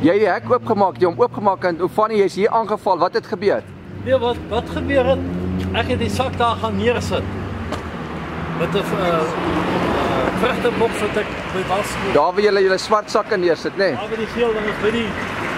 Jy het die hek oopgemaak, jy hom oopgemaak en Fanny, jy's hier aangeval. Wat het gebeur? Nee, wat gebeur het? Ek het die sak daar gaan neersit. Met 'n vrugteboks wat ek by was. Daar waar jy julle swart sakke neersit, nê? Daar by die geel ding is by die.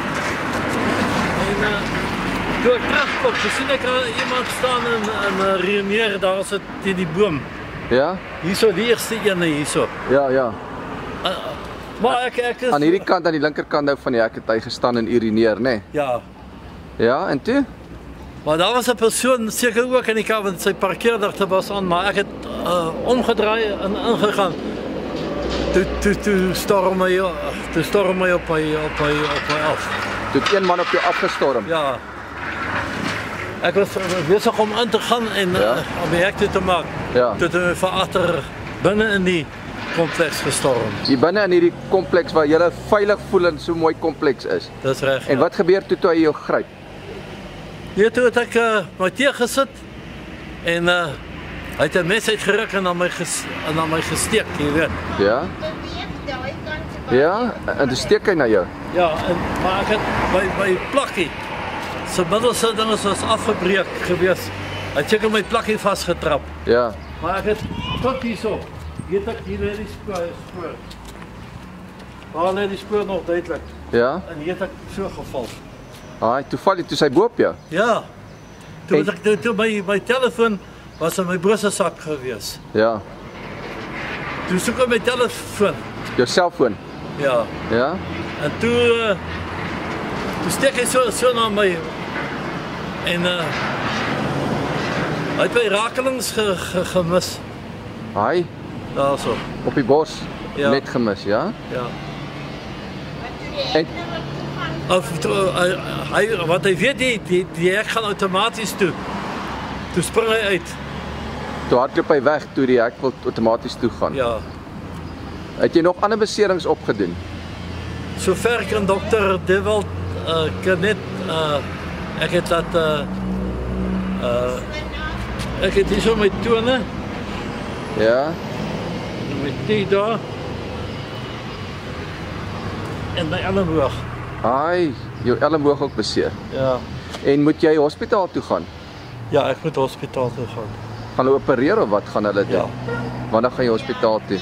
En toe ek terugkom, sien ek iemand staan in 'n reunier, daar sit teen die boom. Ja? Hierso die eerste ene hierso. Ja, ja. Maar ek is Aan hierdie kant, aan die linkerkant nou van die hek het hy gestaan en urineer, nê? ja. Ja, en toe? Maar daar was 'n persoon seker ook in die kar want sy parkeerdigte was aan, maar ek het omgedraai en ingegaan. Toe storm my op my af. Toe het een man op jou afgestorm. Ja. Ek was besig om in te gaan en om die hek toe te maak. Ja. Toe het hy van agter binne in die kompleks gestorm. Hier binne in hierdie kompleks waar jy veilig voel en so mooi kompleks is. Dis reg. En wat gebeur toe hy jou gryp? Nee, toe het ek my tee gesit en hy het 'n mes uitgeruk en aan my gesteek, jy weet. Ja? Ja, en toe steek hy na jou. Ja, maar ek het my plakkie. Sy middelste ding was afgebreek gewees. Hy het seker my plakkie vasgetrap. Ja. Maar ek het tot hierso. Hier het ek hier lê die spoor. Waar lê die spoor nog duidelik. Ja? En hier het ek so geval. Toe sy bo op jou. Ja. Toe my telefoon was in my broodsak gewees. Ja. Toe soek ek my telefoon. Jou selfoon. Ja. Ja? En toe steek hy so na my en hy het my rakelings gemis. Hy Daarso. op die bors Ja. net gemis, ja? Ja. En Want hy weet die hek gaan outomaties toe. Toe spring hy uit. toe hardloop hy weg toe die hek wil outomaties toe gaan. Ja. Het jy nog ander beserings opgedoen? Sover kan dokter Dewald kan net ek het dat ek het hier so my tone, Ja? my tee daar en my elleboog. Jou elleboog ook beseer. Ja. En moet jy hospitaal toe gaan? Ja, ek moet hospitaal toe gaan. Gaan hulle opereer of wat gaan hulle doen? Ja. Wanneer gaan jy hospitaal toe?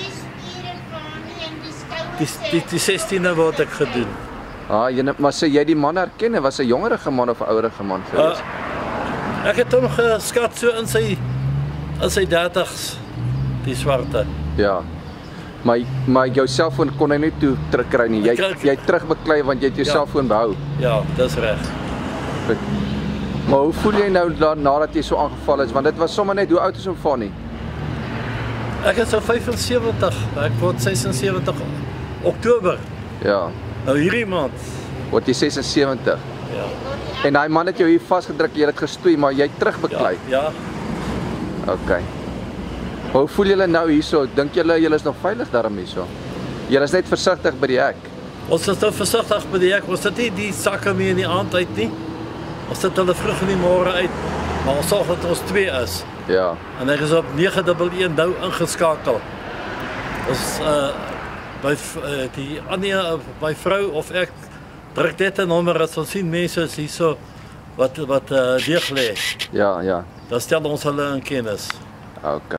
Die 16e word ek gedoen. Maar sê jy die man herken? Was 'n jongerige man of 'n ouerige man gewees? Ek het hom geskat so in sy 30's, die swarte. Ja. Maar jou selfoon kon hy nie toe terugkry nie. Jy terugbeklei want jy het jou selfoon behou. Ja, dis reg. Maar hoe voel jy nou nadat jy so aangeval is? Want dit was sommer net, hoe oud is hom Fanny? Ek is so 75, ek word 76 Oktober. Ja. Nou hierdie maand. Word jy 76? Ja. En daai man het jou hier vasgedruk, jy het gestoei, maar jy terugbeklei. Ja. Okay. Hoe voel julle nou hierso? Dink julle is nog veilig daarom hierso? Julle is net versigtig by die hek. Ons is nou versigtig by die hek. Ons sit nie die sakke meer in die aand uit nie. Ons sit hulle vroeg in die môre uit. Maar ons sorg dat ons 2 is. Ja. En ek is op 911 nou ingeskakel. Ons die ander my vrou of ek druk dit 'n nommer as ons sien mense is hierso wat deeg lê. Ja, ja. Dan stel ons hulle in kennis. Okay.